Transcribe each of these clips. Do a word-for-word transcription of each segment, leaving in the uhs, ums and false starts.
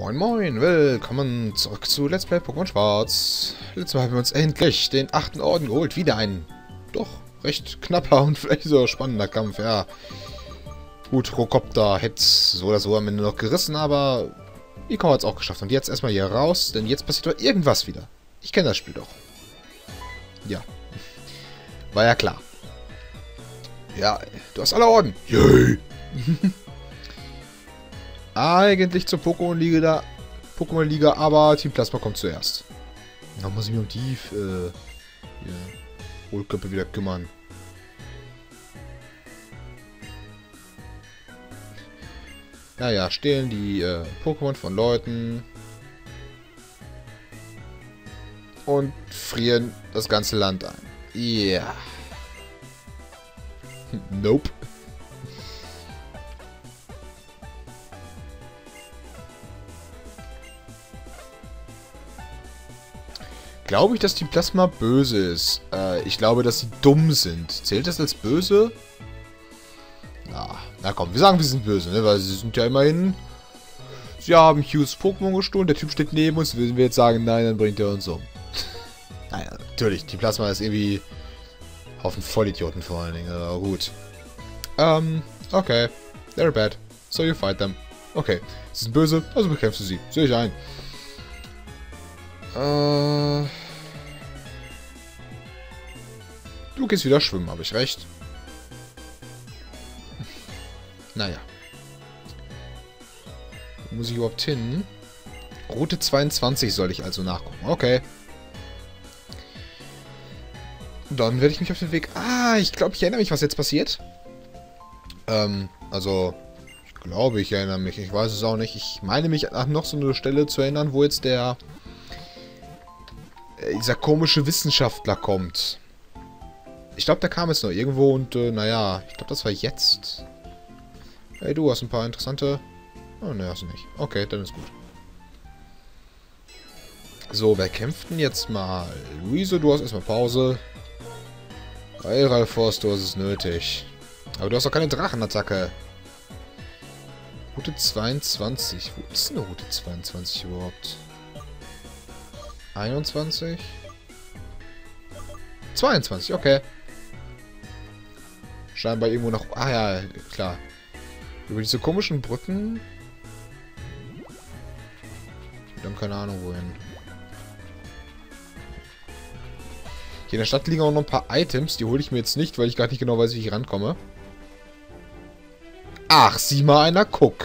Moin Moin, willkommen zurück zu Let's Play Pokémon Schwarz. Letztes Mal haben wir uns endlich den achten Orden geholt. Wieder ein doch recht knapper und vielleicht so spannender Kampf, ja. Gut, Rokopter hätte es so oder so am Ende noch gerissen, aber Iko hat es auch geschafft. Und jetzt erstmal hier raus, denn jetzt passiert doch irgendwas wieder. Ich kenne das Spiel doch. Ja. War ja klar. Ja, du hast alle Orden. Yay! Eigentlich zur Pokémon-Liga da. Pokémon-Liga, aber Team Plasma kommt zuerst. Da muss ich mich um die äh, Hohlköpfe wieder kümmern. Naja, stehlen die äh, Pokémon von Leuten. Und frieren das ganze Land ein. Ja. Yeah. Nope. Glaube ich, dass die Plasma böse ist. Äh, ich glaube, dass sie dumm sind. Zählt das als böse? Na, na komm, wir sagen, wir sind böse, ne? Weil sie sind ja immerhin... Sie haben Hughes Pokémon gestohlen, der Typ steht neben uns. Würden wir jetzt sagen, nein, dann bringt er uns um. Naja, natürlich, die Plasma ist irgendwie... Haufen Vollidioten vor allen Dingen, aber gut. Ähm, okay. They're bad. So you fight them. Okay, sie sind böse, also bekämpfst du sie. Sehe ich ein. Äh... Du gehst wieder schwimmen, habe ich recht? Naja. Wo muss ich überhaupt hin? Route zweiundzwanzig soll ich also nachgucken. Okay. Dann werde ich mich auf den Weg... Ah, ich glaube, ich erinnere mich, was jetzt passiert. Ähm, also... Ich glaube, ich erinnere mich. Ich weiß es auch nicht. Ich meine mich an noch so eine Stelle zu erinnern, wo jetzt der... Äh, dieser komische Wissenschaftler kommt. Ich glaube, der kam jetzt noch irgendwo und, äh, naja, ich glaube, das war jetzt. Hey, du hast ein paar interessante... Oh, ne, hast du nicht. Okay, dann ist gut. So, wer kämpft denn jetzt mal? Luise, du hast erstmal Pause. Hey, Ralfos, du hast es nötig. Aber du hast doch keine Drachenattacke. Route zweiundzwanzig. Wo ist denn eine Route zweiundzwanzig überhaupt? einundzwanzig? zweiundzwanzig, okay. Scheinbar irgendwo noch... Ah ja, klar. Über diese komischen Brücken... Wir haben keine Ahnung wohin. Hier in der Stadt liegen auch noch ein paar Items. Die hole ich mir jetzt nicht, weil ich gar nicht genau weiß, wie ich rankomme. Ach, sieh mal einer, guck.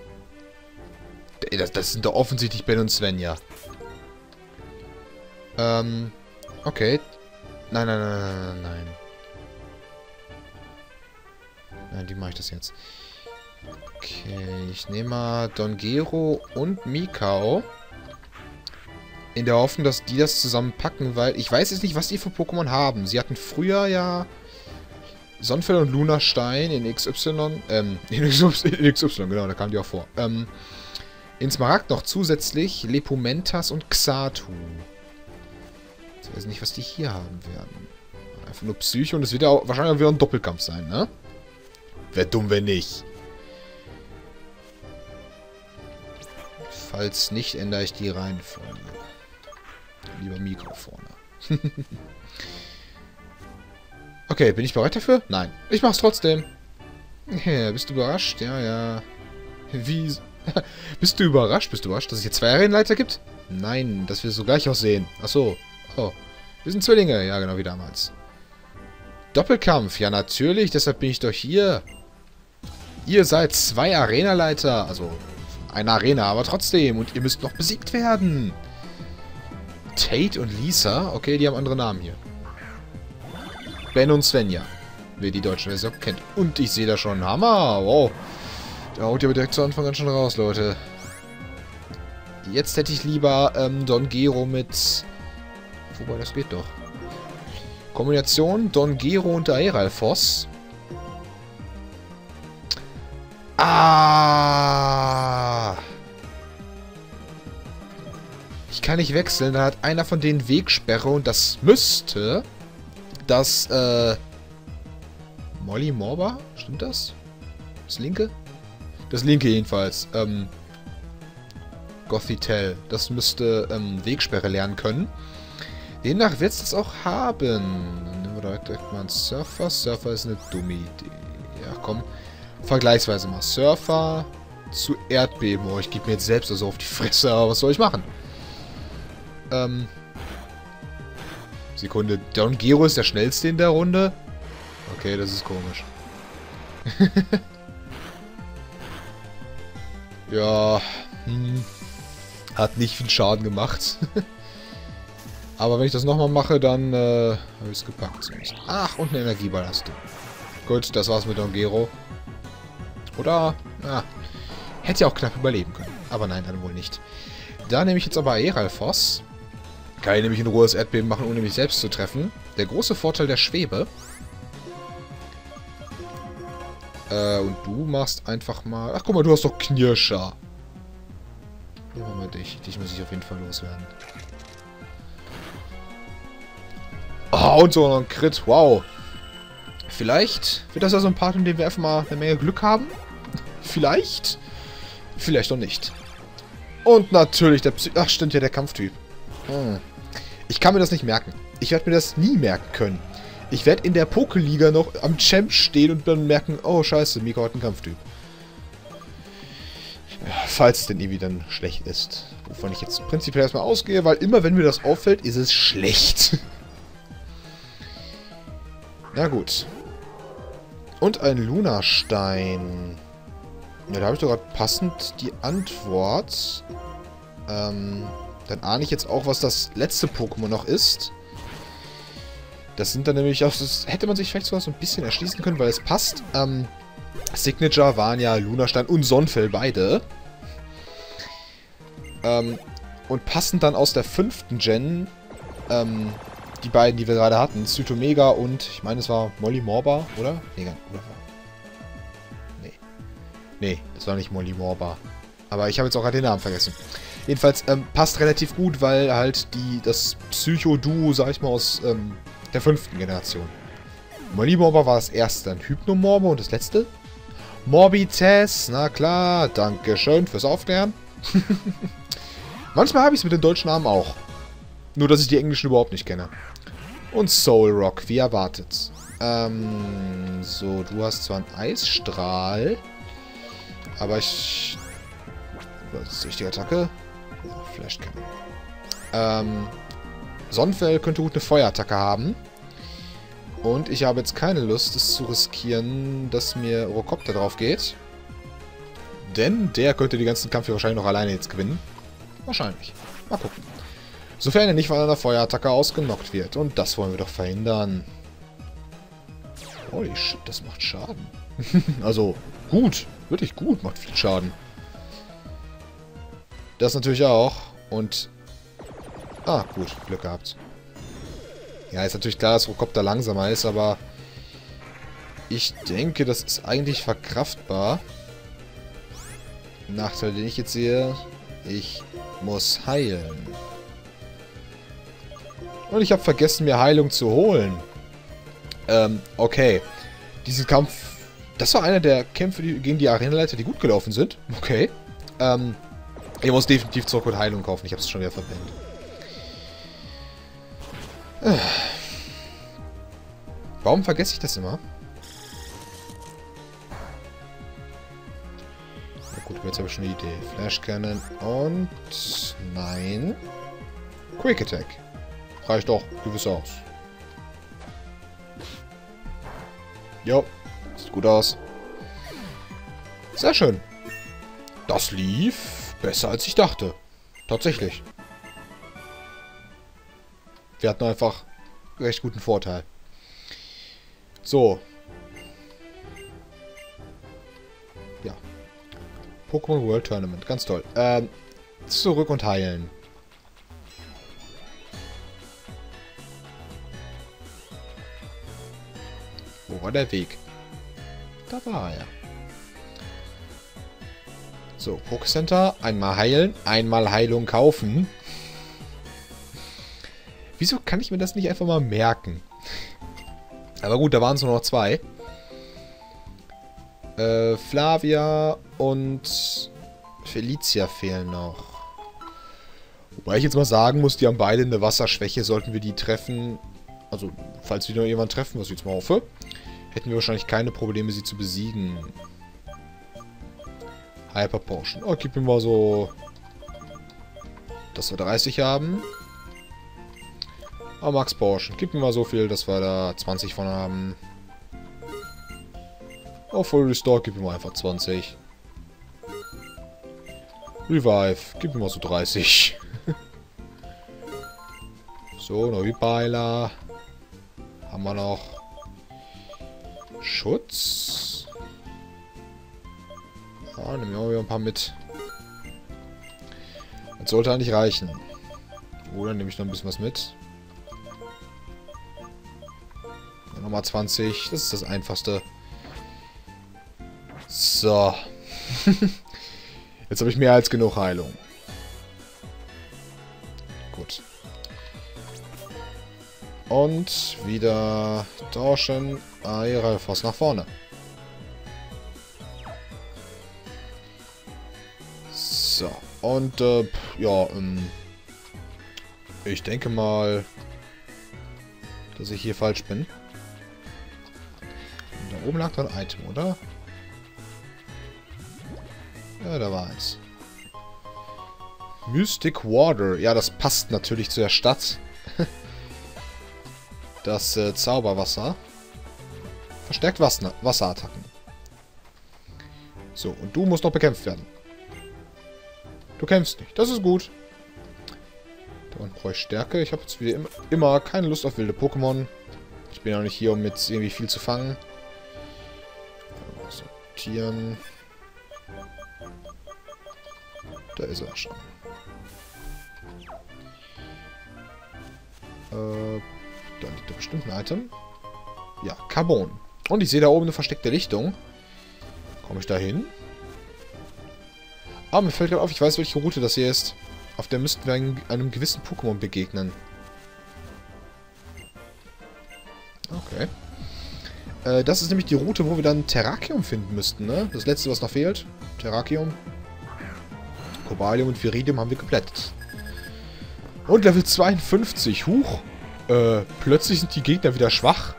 Das, das sind doch offensichtlich Ben und Svenja. Ähm, okay. Nein, nein, nein, nein, nein, nein. Nein, wie mache ich das jetzt? Okay, ich nehme mal Dongero und Mikau. In der Hoffnung, dass die das zusammenpacken, weil ich weiß jetzt nicht, was die für Pokémon haben. Sie hatten früher ja Sonnenfell und Lunastein in X Y. Ähm, in X Y, genau, da kamen die auch vor. Ähm, in Smaragd noch zusätzlich Lepumentas und Xatu. Ich weiß nicht, was die hier haben werden. Einfach nur Psyche und es wird ja auch wahrscheinlich auch wieder ein Doppelkampf sein, ne? Wäre dumm, wenn nicht. Falls nicht, ändere ich die Reihenfolge. Lieber Mikro vorne. Okay, bin ich bereit dafür? Nein. Ich mach's trotzdem. Ja, bist du überrascht? Ja, ja. Wie... Bist du überrascht? Bist du überrascht, dass es hier zwei Arenaleiter gibt? Nein, dass wir so gleich aussehen. Achso. Oh. Wir sind Zwillinge. Ja, genau wie damals. Doppelkampf. Ja, natürlich. Deshalb bin ich doch hier. Ihr seid zwei Arenaleiter. Also, eine Arena, aber trotzdem. Und ihr müsst noch besiegt werden. Tate und Lisa. Okay, die haben andere Namen hier. Ben und Svenja. Wer die deutsche Version kennt. Und ich sehe da schon einen Hammer. Wow. Der haut ja direkt zu Anfang an schon raus, Leute. Jetzt hätte ich lieber ähm, Dongero mit... Wobei, das geht doch. Kombination Dongero und Aeralfos. Ah! Ich kann nicht wechseln, da hat einer von denen Wegsperre und das müsste das, äh... Molly Morba? Stimmt das? Das linke? Das linke jedenfalls. Ähm... Gothitelle. Das müsste ähm, Wegsperre lernen können. Demnach wird es das auch haben. Dann nehmen wir direkt, direkt mal einen Surfer. Surfer ist eine dumme Idee. Ja, komm. Vergleichsweise mal Surfer zu Erdbeben. Oh, ich gebe mir jetzt selbst also auf die Fresse, aber was soll ich machen? Ähm. Sekunde. Dongero ist der schnellste in der Runde. Okay, das ist komisch. Ja. Hm. Hat nicht viel Schaden gemacht. Aber wenn ich das nochmal mache, dann äh, habe ich es gepackt zumindest. Ach, und eine Energieballast. Gut, das war's mit Dongero. Oder, ja, hätte ja auch knapp überleben können. Aber nein, dann wohl nicht. Da nehme ich jetzt aber Aeralfos. Kann ich nämlich in Ruhe das Erdbeben machen, ohne mich selbst zu treffen. Der große Vorteil der Schwebe. Äh, und du machst einfach mal... Ach, guck mal, du hast doch Knirscher. Nehmen wir mal dich. Dich muss ich auf jeden Fall loswerden. Oh, und so noch ein Crit. Wow. Vielleicht wird das ja so ein Part, in dem wir einfach mal eine Menge Glück haben. Vielleicht. Vielleicht auch nicht. Und natürlich der Psy... Ach, stimmt ja, der Kampftyp. Hm. Ich kann mir das nicht merken. Ich werde mir das nie merken können. Ich werde in der Pokeliga noch am Champ stehen und dann merken, oh scheiße, Miko hat einen Kampftyp. Falls es denn irgendwie dann schlecht ist. Wovon ich jetzt prinzipiell erstmal ausgehe, weil immer wenn mir das auffällt, ist es schlecht. Na gut. Und ein Lunastein. Ja, da habe ich doch gerade passend die Antwort. Ähm, dann ahne ich jetzt auch, was das letzte Pokémon noch ist. Das sind dann nämlich auch, das hätte man sich vielleicht sogar so ein bisschen erschließen können, weil es passt. Ähm, Signature waren ja Lunastein und Sonnenfell beide. Ähm, und passend dann aus der fünften Gen, ähm, die beiden, die wir gerade hatten, Zytomega und, ich meine, es war Molly Morba, oder? Nee, oder? Nee. Nee, das war nicht Molly Morba. Aber ich habe jetzt auch gerade den Namen vergessen. Jedenfalls, ähm, passt relativ gut, weil halt die, das Psycho-Duo, sag ich mal, aus, ähm, der fünften Generation. Molly Morba war das erste, dann Hypnomorba und das letzte? Morbites, na klar, dankeschön fürs Aufklären. Manchmal habe ich es mit den deutschen Namen auch. Nur, dass ich die englischen überhaupt nicht kenne. Und Soul Rock, wie erwartet. Ähm, so, du hast zwar einen Eisstrahl, aber ich... Was ist die richtige Attacke? Ja, Flash Cannon. Ähm, Sonnenfell könnte gut eine Feuerattacke haben. Und ich habe jetzt keine Lust, es zu riskieren, dass mir Eurocopter drauf geht. Denn der könnte die ganzen Kampf hier wahrscheinlich noch alleine jetzt gewinnen. Wahrscheinlich. Mal gucken. Sofern er nicht von einer Feuerattacke ausgenockt wird. Und das wollen wir doch verhindern. Holy shit, das macht Schaden. Also, gut. Wirklich gut, macht viel Schaden. Das natürlich auch. Und... Ah, gut. Glück gehabt. Ja, ist natürlich klar, dass Eurocopter langsamer ist, aber... Ich denke, das ist eigentlich verkraftbar. Nachteil, den ich jetzt sehe... Ich muss heilen. Und ich habe vergessen, mir Heilung zu holen. Ähm, okay. Diesen Kampf... Das war einer der Kämpfe die, gegen die Arenaleiter, die gut gelaufen sind. Okay. Ähm... Ich muss definitiv zurück und Heilung kaufen. Ich habe es schon wieder verpennt. Äh. Warum vergesse ich das immer? Na gut, jetzt habe ich schon eine Idee. Flash Cannon und... Nein. Quick Attack. Reicht doch gewiss aus. Jo. Sieht gut aus. Sehr schön. Das lief... besser als ich dachte. Tatsächlich. Wir hatten einfach recht guten Vorteil. So. Ja. Pokémon World Tournament. Ganz toll. Ähm, zurück und heilen. Wo war der Weg? Da war er. So, Pokécenter, einmal heilen, einmal Heilung kaufen. Wieso kann ich mir das nicht einfach mal merken? Aber gut, da waren es nur noch zwei. Äh, Flavia und Felicia fehlen noch. Wobei ich jetzt mal sagen muss, die haben beide eine Wasserschwäche. Sollten wir die treffen, also falls wir noch jemanden treffen, was ich jetzt mal hoffe, hätten wir wahrscheinlich keine Probleme, sie zu besiegen. Hyper Potion. Oh, gib mir mal so, dass wir dreißig haben. Oh, Max Potion. Gib mir mal so viel, dass wir da zwanzig von haben. Oh, Full Restore. Gib mir mal einfach zwanzig. Revive. Gib mir mal so dreißig. So, Neubeiler. Haben wir noch. Schutz. Ja, nehmen wir auch wieder ein paar mit. Das sollte eigentlich reichen. Oder nehme ich noch ein bisschen was mit. Nochmal zwanzig. Das ist das Einfachste. So. Jetzt habe ich mehr als genug Heilung. Gut. Und wieder tauschen. Aeralfoss nach vorne. So. Und, äh, ja, ähm, ich denke mal, dass ich hier falsch bin. Und da oben lag doch ein Item, oder? Ja, da war eins. Mystic Water. Ja, das passt natürlich zu der Stadt. Das äh, Zauberwasser. Verstärkt Wasser Wasserattacken. So, und du musst noch bekämpft werden. Du kämpfst nicht. Das ist gut. Dann brauche ich Stärke. Ich habe jetzt wie immer, immer keine Lust auf wilde Pokémon. Ich bin ja auch nicht hier, um jetzt irgendwie viel zu fangen. Sortieren. Da ist er schon. Äh, da liegt da bestimmt ein Item. Ja, Carbon. Und ich sehe da oben eine versteckte Lichtung. Komme ich da hin? Ah, mir fällt gerade auf, ich weiß, welche Route das hier ist. Auf der müssten wir einem, einem gewissen Pokémon begegnen. Okay. Äh, das ist nämlich die Route, wo wir dann Terrakium finden müssten, ne? Das letzte, was noch fehlt. Terrakium. Cobalium und Viridium haben wir geplättet. Und Level zweiundfünfzig. Huch. Äh, plötzlich sind die Gegner wieder schwach.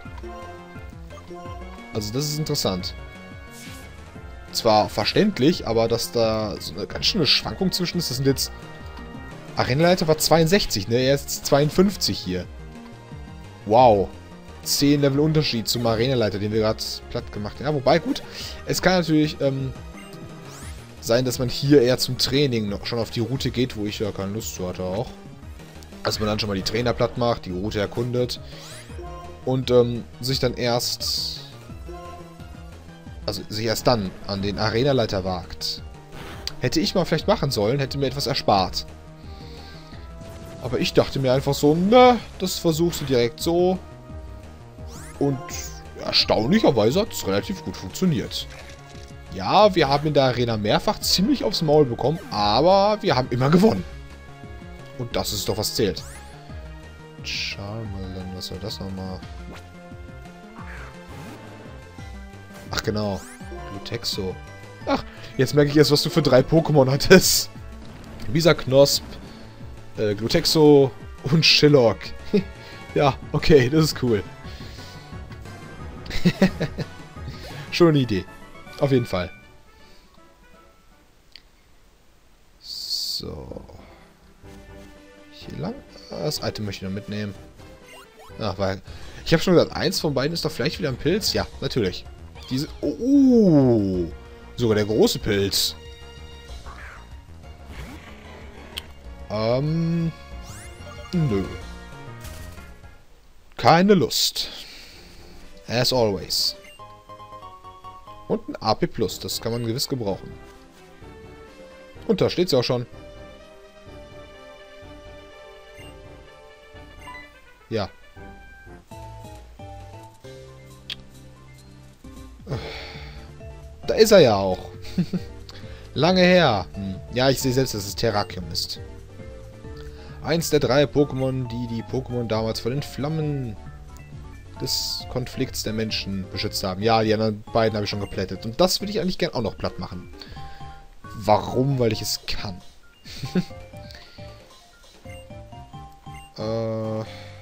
Also das ist interessant. Zwar verständlich, aber dass da so eine ganz schöne Schwankung zwischen ist. Das sind jetzt... Arenaleiter war zweiundsechzig, ne? Er ist zweiundfünfzig hier. Wow. zehn Level Unterschied zum Arenaleiter, den wir gerade platt gemacht haben. Ja, wobei, gut. Es kann natürlich ähm, sein, dass man hier eher zum Training noch schon auf die Route geht, wo ich ja keine Lust zu hatte auch. Dass man dann schon mal die Trainer platt macht, die Route erkundet. Und ähm, sich dann erst... Also sich erst dann an den Arenaleiter wagt. Hätte ich mal vielleicht machen sollen, hätte mir etwas erspart. Aber ich dachte mir einfach so, na, das versuchst du direkt so. Und erstaunlicherweise hat es relativ gut funktioniert. Ja, wir haben in der Arena mehrfach ziemlich aufs Maul bekommen, aber wir haben immer gewonnen. Und das ist doch, was zählt. Charmander, was soll das nochmal? Ach genau, Glutexo. Ach, jetzt merke ich erst, was du für drei Pokémon hattest. Visaknosp, äh, Glutexo und Shillock. Ja, okay, das ist cool. Schon eine Idee. Auf jeden Fall. So. Hier lang. Das Item möchte ich noch mitnehmen. Ach, weil... Ich habe schon gesagt, eins von beiden ist doch vielleicht wieder ein Pilz. Ja, natürlich. Diese... Oh, oh. Sogar der große Pilz. Ähm... Nö. Keine Lust. As always. Und ein A P Plus, das kann man gewiss gebrauchen. Und da steht sie auch schon. Ja. Da ist er ja auch. Lange her. Hm. Ja, ich sehe selbst, dass es Terrakium ist. Eins der drei Pokémon, die die Pokémon damals vor den Flammen des Konflikts der Menschen beschützt haben. Ja, die anderen beiden habe ich schon geplättet. Und das würde ich eigentlich gern auch noch platt machen. Warum? Weil ich es kann. Äh...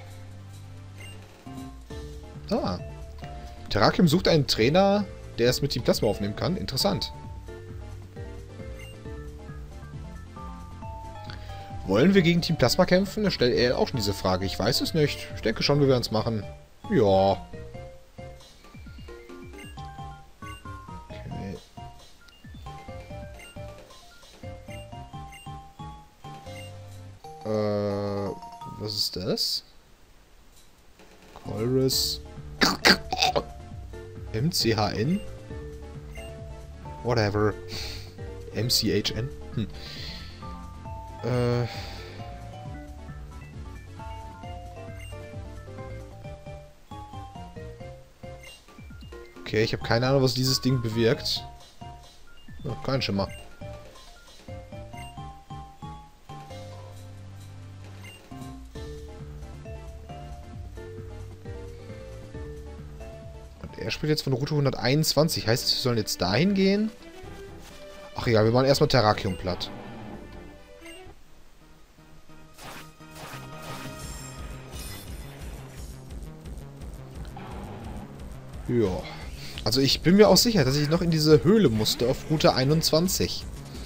Ah. Terrakium sucht einen Trainer, der es mit Team Plasma aufnehmen kann. Interessant. Wollen wir gegen Team Plasma kämpfen? Da stellt er auch schon diese Frage. Ich weiß es nicht. Ich denke schon, wir werden es machen. Ja. Okay. Äh, was ist das? Chorus. M C H N? Whatever. M C H N? Hm. Äh. Okay, ich habe keine Ahnung, was dieses Ding bewirkt. Oh, kein Schimmer. Und er spricht jetzt von Route hunderteinundzwanzig. Heißt, wir sollen jetzt dahin gehen? Ach egal, wir machen erstmal Terrakium platt. Ja. Also ich bin mir auch sicher, dass ich noch in diese Höhle musste auf Route einundzwanzig.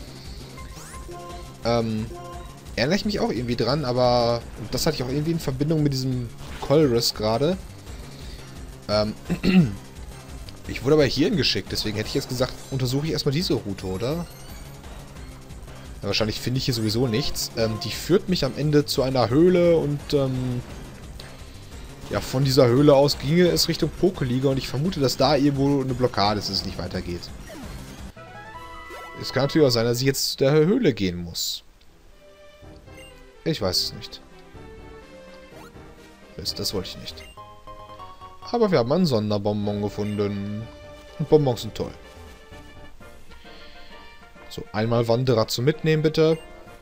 Ähm, erinnere ich mich auch irgendwie dran, aber das hatte ich auch irgendwie in Verbindung mit diesem Colress gerade. Ähm, ich wurde aber hierhin geschickt, deswegen hätte ich jetzt gesagt, untersuche ich erstmal diese Route, oder? Ja, wahrscheinlich finde ich hier sowieso nichts. Ähm, die führt mich am Ende zu einer Höhle und, ähm... ja, von dieser Höhle aus ginge es Richtung Pokeliga und ich vermute, dass da irgendwo eine Blockade ist, dass es nicht weitergeht. Es kann natürlich auch sein, dass ich jetzt zu der Höhle gehen muss. Ich weiß es nicht. Das, das wollte ich nicht. Aber wir haben einen Sonderbonbon gefunden. Und Bonbons sind toll. So, einmal Wanderer zum Mitnehmen, bitte.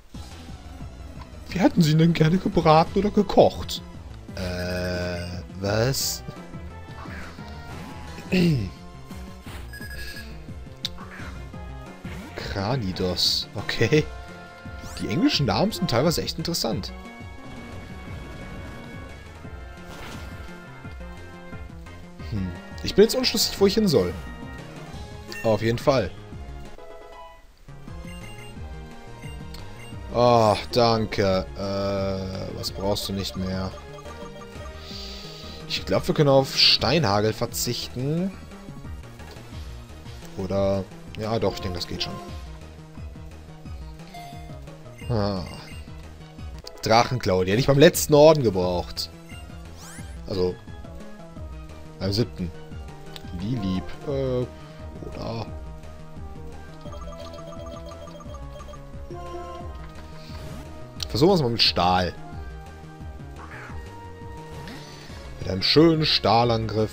Wie hätten Sie ihn denn gerne gebraten oder gekocht? Äh, was? Kranidos. Okay. Die englischen Namen sind teilweise echt interessant. Hm. Ich bin jetzt unschlüssig, wo ich hin soll. Auf jeden Fall. Oh, danke. Äh, was brauchst du nicht mehr? Ich glaube, wir können auf Steinhagel verzichten. Oder... ja, doch, ich denke, das geht schon. Ah. Drachenklau, die hätte ich beim letzten Orden gebraucht. Also... beim siebten. Lilieb. Äh... oder... versuchen wir es mal mit Stahl. Mit einem schönen Stahlangriff.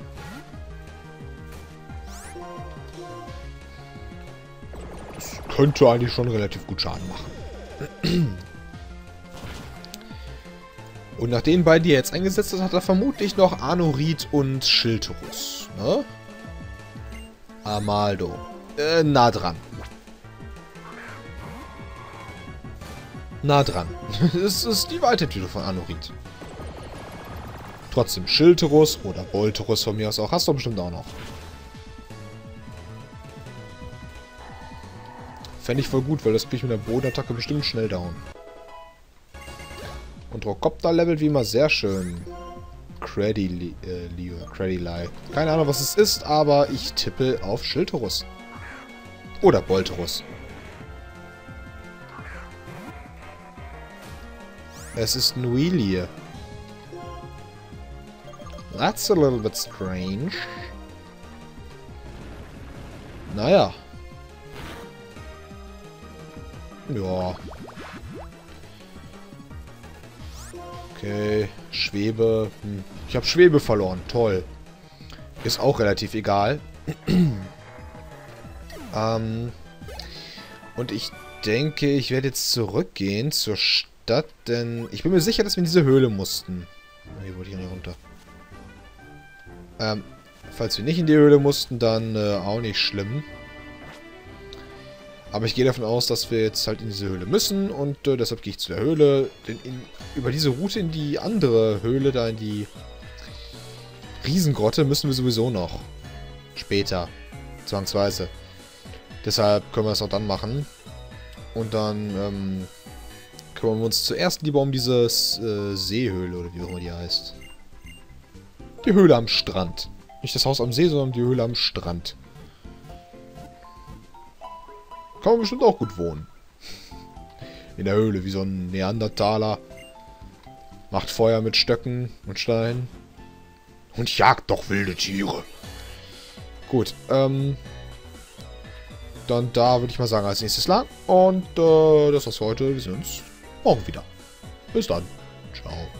Das könnte eigentlich schon relativ gut Schaden machen. Und nach den beiden, die er jetzt eingesetzt hat, hat er vermutlich noch Anorit und Schilterus. Ne? Amaldo. Äh, nah dran. Nah dran. Das ist die Weiterentwicklung von Anorit. Trotzdem Schilterus oder Bolterus von mir aus auch. Hast du bestimmt auch noch. Fände ich voll gut, weil das kriege ich mit der Bodenattacke bestimmt schnell down. Und Rokopter levelt wie immer sehr schön. Credili, äh, Credili. Keine Ahnung, was es ist, aber ich tippe auf Schilterus. Oder Bolterus. Es ist ein Wheelie. That's a little bit strange. Naja. Ja. Okay. Schwebe. Hm. Ich habe Schwebe verloren. Toll. Ist auch relativ egal. ähm. Und ich denke, ich werde jetzt zurückgehen zur Stadt, denn ich bin mir sicher, dass wir in diese Höhle mussten. Hier wollte ich ja nicht runter. Ähm, falls wir nicht in die Höhle mussten, dann äh, auch nicht schlimm. Aber ich gehe davon aus, dass wir jetzt halt in diese Höhle müssen. Und äh, deshalb gehe ich zu der Höhle. Denn in, über diese Route in die andere Höhle, da in die Riesengrotte, müssen wir sowieso noch. Später. Zwangsweise. Deshalb können wir das auch dann machen. Und dann ähm, kümmern wir uns zuerst lieber um diese äh, Seehöhle, oder wie auch immer die heißt. Die Höhle am Strand. Nicht das Haus am See, sondern die Höhle am Strand. Kann man bestimmt auch gut wohnen. In der Höhle, wie so ein Neandertaler. Macht Feuer mit Stöcken und Steinen. Und jagt doch wilde Tiere. Gut, ähm... dann da würde ich mal sagen, als nächstes lang. Und äh, das war's für heute. Wir sehen uns morgen wieder. Bis dann. Ciao.